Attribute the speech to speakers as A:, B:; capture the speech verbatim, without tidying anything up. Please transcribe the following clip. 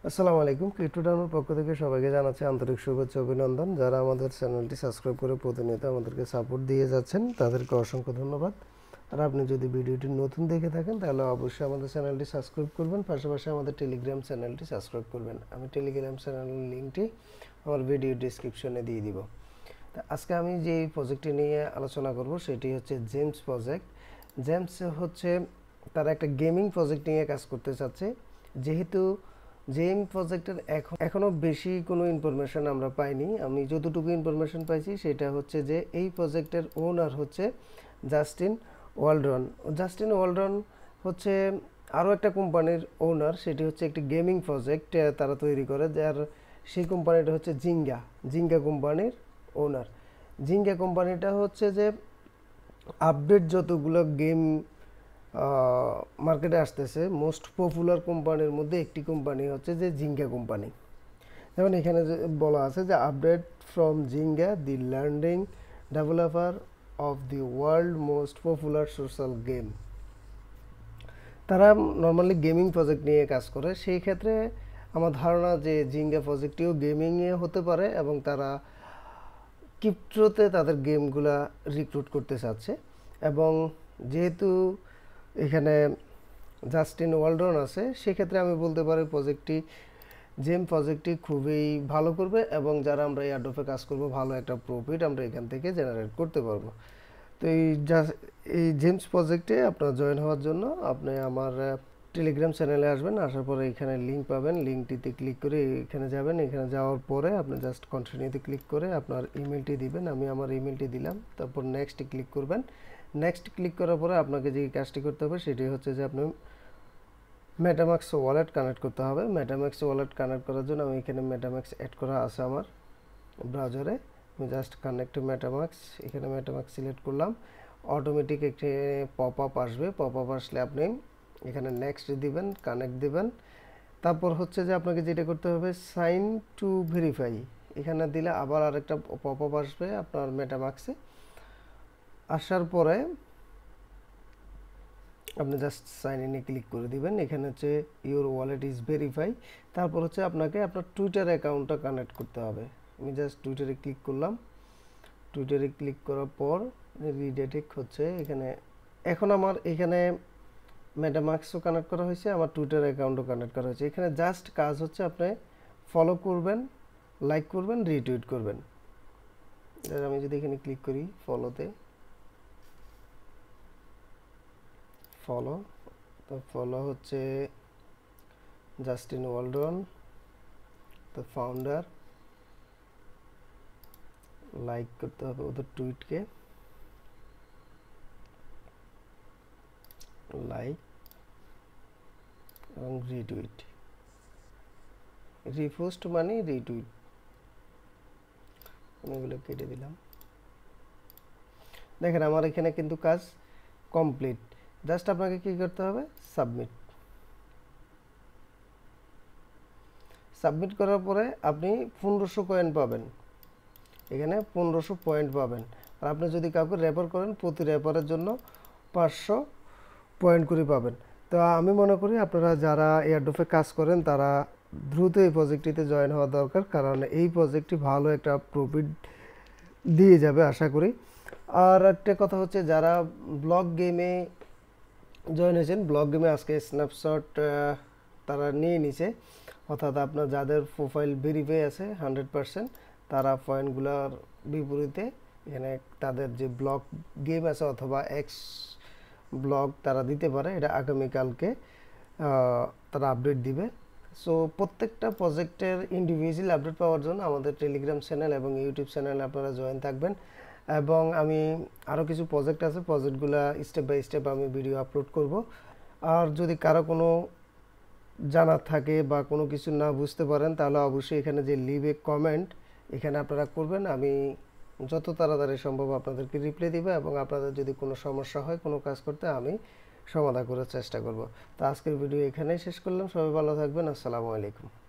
A: আসসালামু আলাইকুম। ক্রিপ্টোডাউনের পক্ষ থেকে সবাইকে জানাচ্ছি আন্তরিক শুভেচ্ছা অভিনন্দন। যারা আমাদের চ্যানেলটি সাবস্ক্রাইব করে প্রতিনিয়ত আমাদেরকে সাপোর্ট দিয়ে যাচ্ছেন তাদেরকে অসংখ্য ধন্যবাদ। আর আপনি যদি ভিডিওটি নতুন দেখে থাকেন তাহলে অবশ্যই আমাদের চ্যানেলটি সাবস্ক্রাইব করবেন, পাশাপাশি আমাদের টেলিগ্রাম চ্যানেলটি সাবস্ক্রাইব করবেন। আমি টেলিগ্রাম চ্যানেলের লিঙ্কটি আমার ভিডিও ডিসক্রিপশনে দিয়ে দিব। তা আজকে আমি যে প্রজেক্টটি নিয়ে আলোচনা করব সেটি হচ্ছে জেমস প্রজেক্ট। জেমস হচ্ছে তারা একটা গেমিং প্রজেক্ট নিয়ে কাজ করতে চাচ্ছে। যেহেতু জেম প্রজেক্টের এখন এখনও বেশি কোনো ইনফরমেশন আমরা পাইনি। আমি যতটুকু ইনফরমেশন পাইছি সেটা হচ্ছে যে এই প্রজেক্টের ওনার হচ্ছে জাস্টিন ওয়ালডন। জাস্টিন ওয়ালডন হচ্ছে আরও একটা কোম্পানির ওনার, সেটি হচ্ছে একটি গেমিং প্রজেক্ট তারা তৈরি করে, যার সেই কোম্পানিটা হচ্ছে জিঙ্গা জিঙ্গা কোম্পানির ওনার। জিঙ্গা কোম্পানিটা হচ্ছে যে আপডেট যতগুলো গেম মার্কেটে আসতেছে মোস্ট পপুলার কোম্পানির মধ্যে একটি কোম্পানি হচ্ছে যে জিঙ্গা কোম্পানি। যেমন এখানে বলা আছে যে update from Zynga, the learning developer of the world most popular social game. তারা নর্মালি গেমিং প্রজেক্ট নিয়ে কাজ করে। সেই ক্ষেত্রে আমার ধারণা যে জিঙ্গা প্রজেক্টটিও গেমিংয়ে হতে পারে এবং তারা ক্রিপ্টোতে তাদের গেমগুলা রিক্রুট করতে চাচ্ছে। এবং যেহেতু এখানে জাস্টিন ওয়ালডন আছে, সেক্ষেত্রে আমি বলতে পারি প্রজেক্টটি জেম প্রজেক্টটি খুবই ভালো করবে এবং যারা আমরা এয়ারড্রপে কাজ করব ভালো একটা প্রফিট আমরা এখান থেকে জেনারেট করতে পারবো। তো এই এই জেমস প্রজেক্টে আপনারা জয়েন হওয়ার জন্য আপনি আমার টেলিগ্রাম চ্যানেলে আসবেন। আসার পরে এখানে লিঙ্ক পাবেন, লিঙ্কটিতে ক্লিক করে এখানে যাবেন। এখানে যাওয়ার পরে আপনি জাস্ট কন্টিনিউতে ক্লিক করে আপনার ইমেলটি দিবেন। আমি আমার ইমেলটি দিলাম, তারপর নেক্সট ক্লিক করবেন। নেক্সট ক্লিক করার পরে আপনাকে যে কাজটি করতে হবে সেটি হচ্ছে যে আপনি মেটামাক্স ওয়ালেট কানেক্ট করতে হবে। মেটামাক্স ওয়ালেট কানেক্ট করার জন্য আমি এখানে মেটামাক্স অ্যাড করা আছে আমার ব্রাউজারে। আমি জাস্ট কানেক্ট মেটামাক্স, এখানে মেটামাক্স সিলেক্ট করলাম। অটোমেটিক একটি পপ আপ আসবে। পপ আপ আসলে আপনি এখানে নেক্সট দিবেন, কানেক্ট দিবেন। তারপর হচ্ছে যে আপনাকে যেটা করতে হবে সাইন টু ভেরিফাই, এখানে দিলে আবার আরেকটা পপ আপ আসবে আপনার মেটামাক্সে। আসার পরে আপনি জাস্ট সাইন ইনে ক্লিক করে দিবেন। এখানে হচ্ছে ইউর ওয়ালেট ইজ ভেরিফাই। তারপর হচ্ছে আপনাকে আপনার টুইটার অ্যাকাউন্টটা কানেক্ট করতে হবে। আমি জাস্ট টুইটারে ক্লিক করলাম। টুইটারে ক্লিক করার পর রিডেটেক হচ্ছে এখানে। এখন আমার এখানে মেটামাক্সও কানেক্ট করা হয়েছে, আমার টুইটার অ্যাকাউন্টও কানেক্ট করা হয়েছে। এখানে জাস্ট কাজ হচ্ছে আপনি ফলো করবেন, লাইক করবেন, রিটুইট করবেন। আমি যদি এখানে ক্লিক করি ফলোতে, ফলো, তো ফলো হচ্ছে Justin Waldon the founder. Like করতে হবে ওদের টুইটকে, লাইক এবং রিটুইট। রিপোস্ট মানে রিটুইট, আমি এগুলো কেটে দিলাম। দেখেন আমার এখানে কিন্তু কাজ কমপ্লিট। জাস্ট আপনাকে কি করতে হবে সাবমিট। সাবমিট করার পরে আপনি পনেরোশো কয়েন পাবেন, এখানে পনেরোশো পয়েন্ট পাবেন। আর আপনি যদি কাউকে রেফার করেন প্রতি রেফারের জন্য পাঁচশো পয়েন্ট করে পাবেন। তো আমি মনে করি আপনারা যারা এয়ারড্রপে কাজ করেন তারা দ্রুত এই প্রজেক্টটিতে জয়েন হওয়া দরকার, কারণ এই প্রজেক্টটি ভালো একটা প্রফিট দিয়ে যাবে আশা করি। আর একটা কথা হচ্ছে যারা ব্লক গেমে জয়েন হয়েছেন, ব্লক গেমে আজকে স্ন্যাপশট তারা নিয়ে নিছে, অর্থাৎ আপনার যাদের প্রোফাইল ভেরিফাই আছে হান্ড্রেড পারসেন্ট তারা পয়েন্টগুলোর বিপরীতে এখানে তাদের যে ব্লক গেম আছে অথবা এক্স ব্লক তারা দিতে পারে। এটা আগামীকালকে তারা আপডেট দিবে। সো প্রত্যেকটা প্রজেক্টের ইন্ডিভিজুয়াল আপডেট পাওয়ার জন্য আমাদের টেলিগ্রাম চ্যানেল এবং ইউটিউব চ্যানেলে আপনারা জয়েন থাকবেন। এবং আমি আরও কিছু প্রজেক্ট আছে, প্রজেক্টগুলো স্টেপ বাই স্টেপ আমি ভিডিও আপলোড করব। আর যদি কারো কোনো জানার থাকে বা কোনো কিছু না বুঝতে পারেন তাহলে অবশ্যই এখানে যে লিভ এ কমেন্ট এখানে আপনারা করবেন। আমি যত তাড়াতাড়ি সম্ভব আপনাদেরকে রিপ্লাই দিব এবং আপনাদের যদি কোনো সমস্যা হয় কোনো কাজ করতে আমি সমাধান করার চেষ্টা করব। তো আজকের ভিডিও এখানেই শেষ করলাম। সবাই ভালো থাকবেন। আসসালামু আলাইকুম।